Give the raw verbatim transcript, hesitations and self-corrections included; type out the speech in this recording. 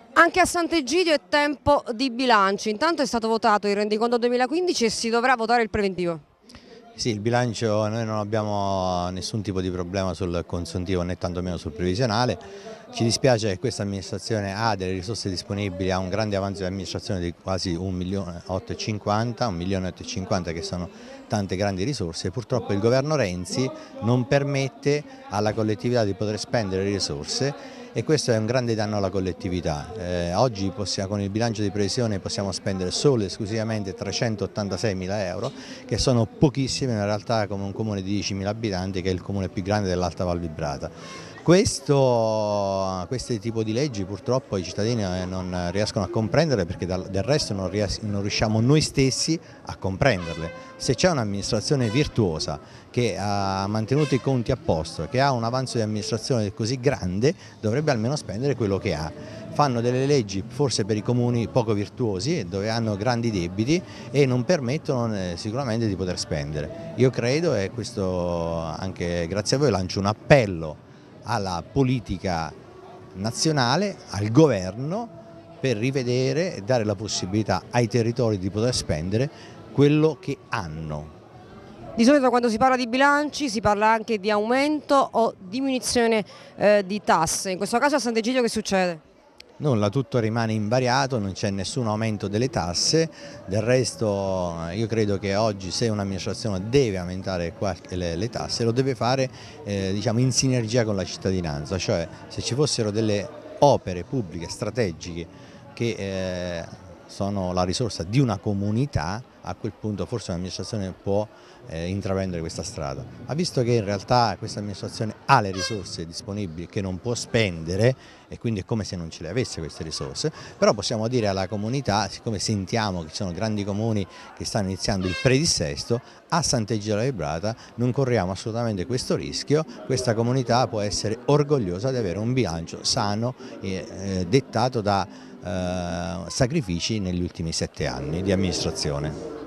Anche a Sant'Egidio è tempo di bilanci, intanto è stato votato il rendiconto duemilaquindici e si dovrà votare il preventivo. Sì, il bilancio, noi non abbiamo nessun tipo di problema sul consuntivo né tantomeno sul previsionale. Ci dispiace che questa amministrazione ha delle risorse disponibili, ha un grande avanzo di amministrazione di quasi un milione ottocentocinquanta, un milione ottocentocinquanta che sono tante grandi risorse. Purtroppo il governo Renzi non permette alla collettività di poter spendere le risorse e questo è un grande danno alla collettività. Eh, oggi possiamo, con il bilancio di previsione possiamo spendere solo e esclusivamente trecentottantaseimila euro, che sono pochissime in realtà, come un comune di diecimila abitanti, che è il comune più grande dell'Alta Val Vibrata. Questo, questo tipo di leggi purtroppo i cittadini non riescono a comprendere, perché del resto non, ries non riusciamo noi stessi a comprenderle. Se c'è un'amministrazione virtuosa che ha mantenuto i conti a posto, che ha un avanzo di amministrazione così grande, dovrebbe almeno spendere quello che ha. Fanno delle leggi forse per i comuni poco virtuosi, dove hanno grandi debiti e non permettono sicuramente di poter spendere. Io credo, e questo anche grazie a voi lancio un appello alla politica nazionale, al governo, per rivedere e dare la possibilità ai territori di poter spendere quello che hanno. Di solito quando si parla di bilanci si parla anche di aumento o diminuzione eh, di tasse, in questo caso a Sant'Egidio che succede? Nulla, tutto rimane invariato, non c'è nessun aumento delle tasse. Del resto io credo che oggi, se un'amministrazione deve aumentare qualche, le, le tasse, lo deve fare eh, diciamo, in sinergia con la cittadinanza, cioè se ci fossero delle opere pubbliche strategiche che eh, sono la risorsa di una comunità, a quel punto forse un'amministrazione può eh, intraprendere questa strada. Ma visto che in realtà questa amministrazione ha le risorse disponibili che non può spendere, e quindi è come se non ce le avesse queste risorse, però possiamo dire alla comunità, siccome sentiamo che ci sono grandi comuni che stanno iniziando il predissesto, a Sant'Egidio della Vibrata non corriamo assolutamente questo rischio. Questa comunità può essere orgogliosa di avere un bilancio sano e eh, dettato da Eh, sacrifici negli ultimi sette anni di amministrazione.